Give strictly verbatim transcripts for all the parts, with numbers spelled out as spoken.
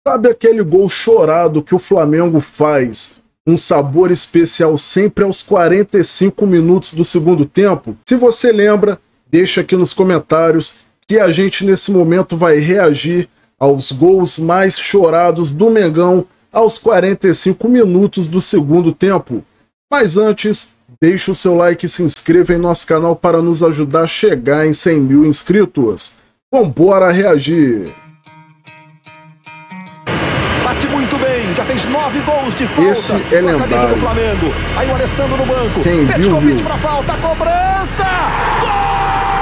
Sabe aquele gol chorado que o Flamengo faz? Um sabor especial sempre aos quarenta e cinco minutos do segundo tempo? Se você lembra, deixa aqui nos comentários que a gente nesse momento vai reagir aos gols mais chorados do Mengão aos quarenta e cinco minutos do segundo tempo. Mas antes, deixa o seu like e se inscreva em nosso canal para nos ajudar a chegar em cem mil inscritos. Vambora reagir! Bate muito bem, já fez nove gols de falta. Esse é lendário. Do Flamengo. Aí o Alessandro no banco. Quem viu, viu. Para falta, cobrança! Gol!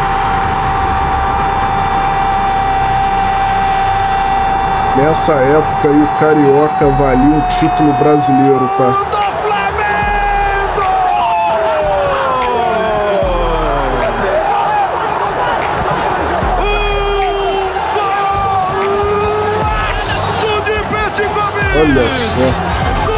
Nessa época aí, o Carioca valia um título brasileiro, tá? Olha só.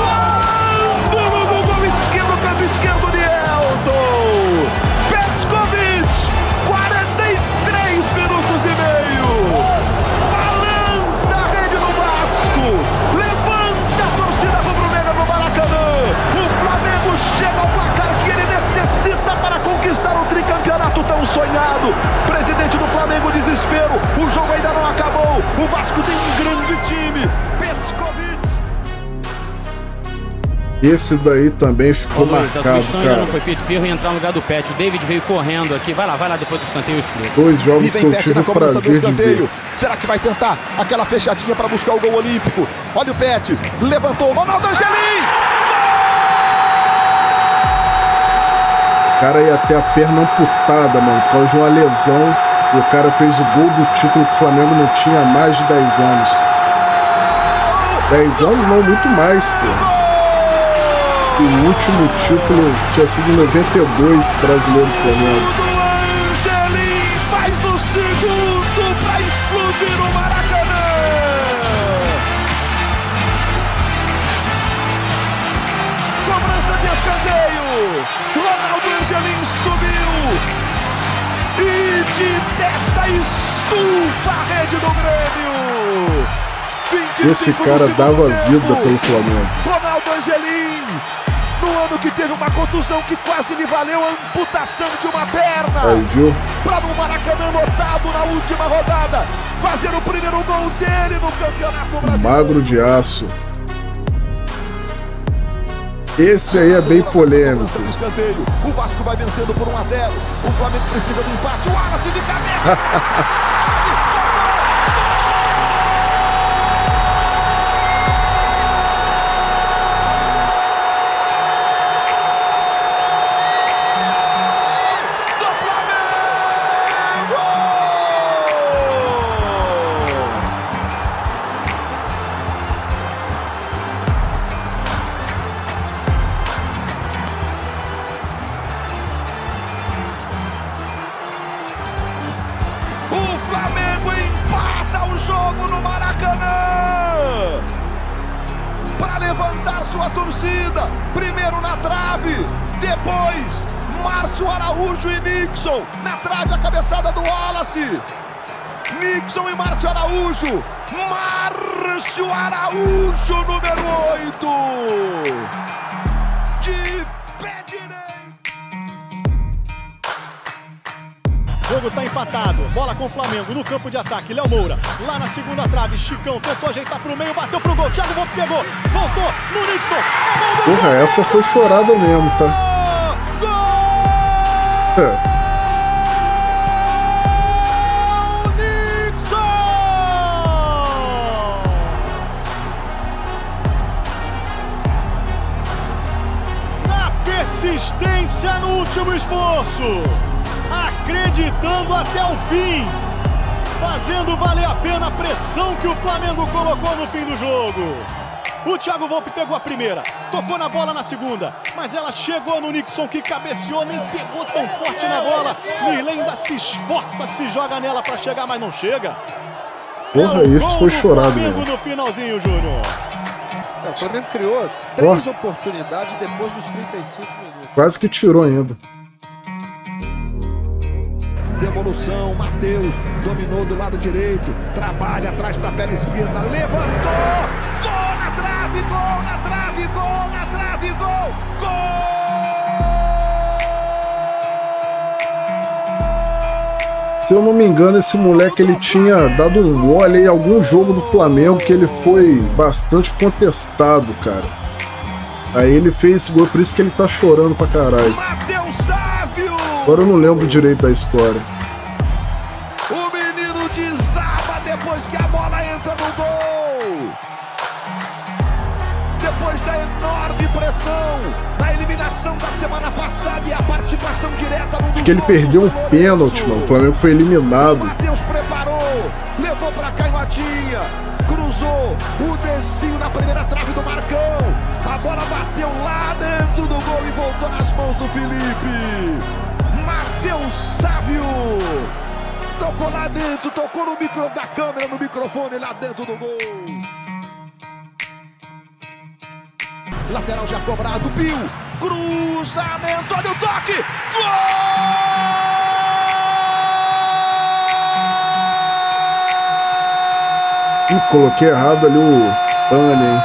No gol esquerdo, canto esquerdo de Elton. Petkovic, quarenta e três minutos e meio. Balança a rede do Vasco. Levanta a torcida rubro-negra no Maracanã. O Flamengo chega ao placar que ele necessita para conquistar o tricampeonato tão sonhado. Presidente do Flamengo, desespero. O jogo ainda não acabou. O Vasco tem um grande time. Petkovic. Esse daí também ficou Ô, Luiz, marcado, a cara. Não foi feito ferro e entrar no lugar do Pet. O David veio correndo aqui. Vai lá, vai lá depois do escanteio escuro. Dois jogos que eu tive o prazer de ver. Será que vai tentar aquela fechadinha para buscar o gol olímpico? Olha o Pet, levantou, Ronaldo Angelim! O cara ia até a perna amputada, mano, por causa de uma lesão. E o cara fez o gol do título que o Flamengo não tinha há mais de dez anos. dez anos não, muito mais, pô. O último título tinha sido em noventa e dois, brasileiro do Flamengo. Angelim faz o segundo para explodir o Maracanã. Cobrança de escanteio. Ronaldo Angelim subiu e de testa estufa a rede do Grêmio. Esse cara dava vida pelo Flamengo. Ronaldo Angelim, no ano que teve uma contusão que quase lhe valeu a amputação de uma perna. Aí, viu? Para no Maracanã lotado na última rodada, fazer o primeiro gol dele no Campeonato Brasileiro. Magro de aço. Esse aí é bem polêmico. O Vasco vai vencendo por um a zero. O Flamengo precisa do empate. O Wallace de cabeça. No Maracanã para levantar sua torcida, primeiro na trave, depois Márcio Araújo e Nixon na trave, a cabeçada do Wallace. Nixon e Márcio Araújo. Márcio Araújo, número oito, de pé direito. O jogo tá empatado, bola com o Flamengo no campo de ataque, Léo Moura, lá na segunda trave, Chicão tentou ajeitar pro meio, bateu pro gol, Thiago Volpe pegou, voltou no Nixon, é gol do Porra, gol! Essa foi chorada mesmo, tá? Gol! É. Nixon! Na persistência no último esforço, acreditando até o fim, fazendo valer a pena a pressão que o Flamengo colocou no fim do jogo. O Thiago Volpe pegou a primeira, tocou na bola na segunda, mas ela chegou no Nixon, que cabeceou, nem pegou tão forte na bola. Nirley ainda se esforça, se joga nela para chegar, mas não chega. Porra, é o isso gol foi do chorado Flamengo mesmo. no finalzinho, Júnior. É, o Flamengo criou três oh. oportunidades depois dos trinta e cinco minutos. Quase que tirou ainda. Devolução, Matheus dominou do lado direito, trabalha atrás para a perna esquerda, levantou, gol na trave, gol na trave, gol na trave, gol, gol! Se eu não me engano, esse moleque ele tinha dado um mole em algum jogo do Flamengo que ele foi bastante contestado, cara. Aí ele fez esse gol, por isso que ele tá chorando pra caralho. Agora eu não lembro direito da história. O menino desaba depois que a bola entra no gol. Depois da enorme pressão, da eliminação da semana passada e a participação direta no Acho que ele perdeu um pênalti, mano. O Flamengo foi eliminado. O Matheus preparou, levou pra Canhotinha, cruzou o desvio na primeira trave do Marcão. A bola bateu lá dentro do gol e voltou nas mãos do Felipe. Matheus Sávio tocou lá dentro, tocou no micro da câmera, no microfone lá dentro do gol. Lateral já cobrado, Bill, cruzamento, olha o toque, gol! Ih, coloquei errado ali o pane, hein?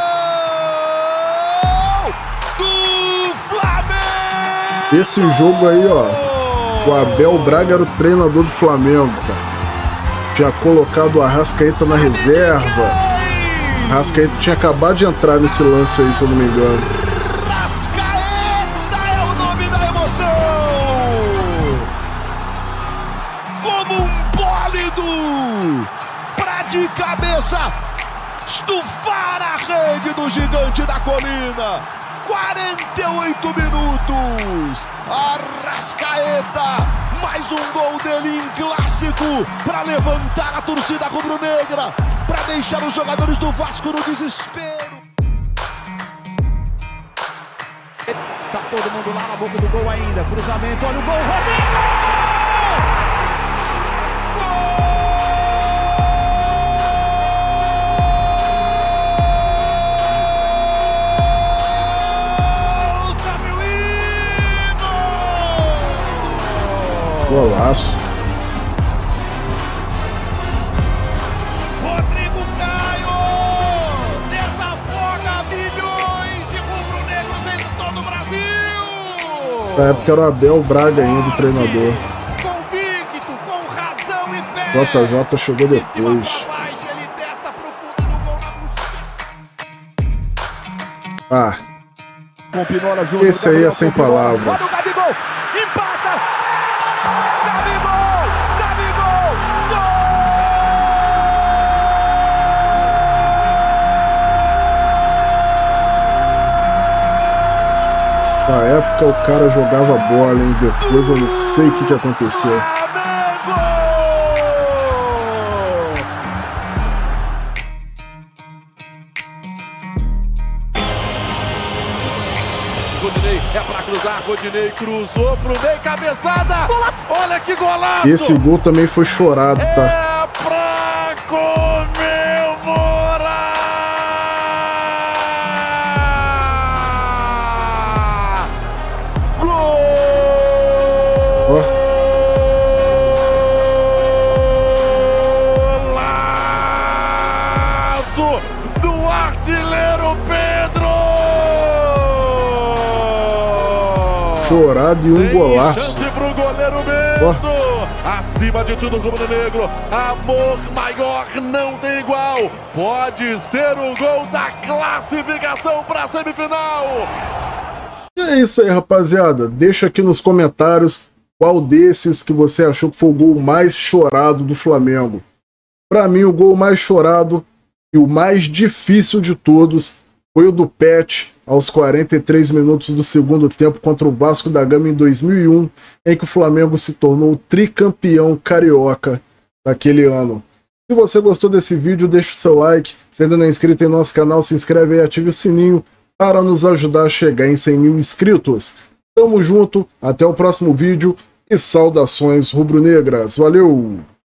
Do Flamengo! Esse jogo aí, ó. O Abel Braga era o treinador do Flamengo, cara. Tinha colocado o Arrascaeta na reserva. O Arrascaeta tinha acabado de entrar nesse lance aí, se eu não me engano. Arrascaeta é o nome da emoção! Como um bólido! Pra de cabeça estufar a rede do gigante da colina. quarenta e oito minutos. Arrascaeta, mais um gol dele em clássico para levantar a torcida rubro-negra, para deixar os jogadores do Vasco no desespero. Tá todo mundo lá na boca do gol ainda, cruzamento, olha o gol, Rodrigo! Golaço. Rodrigo Caio desafoga milhões de rubro-negros em todo o Brasil. Na época era o Abel Braga ainda, o treinador. Convicto, com razão e fé. J J chegou depois. Ele testa pro fundo do gol na Ah. Com Pinola Júnior. Esse aí é sem palavras. Olha o Gabigol, empata. Gabigol! Gabigol! Gol! Na época o cara jogava bola, hein? Depois eu não sei o que, que aconteceu. Rodinei é pra cruzar, Rodinei cruzou pro Ney, cabeçada! Olha que golaço! Esse gol também foi chorado, tá? É pra comemorar! Gol! Ó. Golaço do artilheiro Pedro! Chorado e um golaço. Pro goleiro Bento. Acima de tudo, rubro-negro. Amor maior não tem igual. Pode ser o gol da classificação para a semifinal. E é isso aí, rapaziada. Deixa aqui nos comentários qual desses que você achou que foi o gol mais chorado do Flamengo. Para mim, o gol mais chorado e o mais difícil de todos foi o do Pet, aos quarenta e três minutos do segundo tempo contra o Vasco da Gama em dois mil e um, em que o Flamengo se tornou tricampeão carioca daquele ano. Se você gostou desse vídeo, deixa o seu like. Se ainda não é inscrito em nosso canal, se inscreve e ative o sininho para nos ajudar a chegar em cem mil inscritos. Tamo junto, até o próximo vídeo e saudações rubro-negras. Valeu!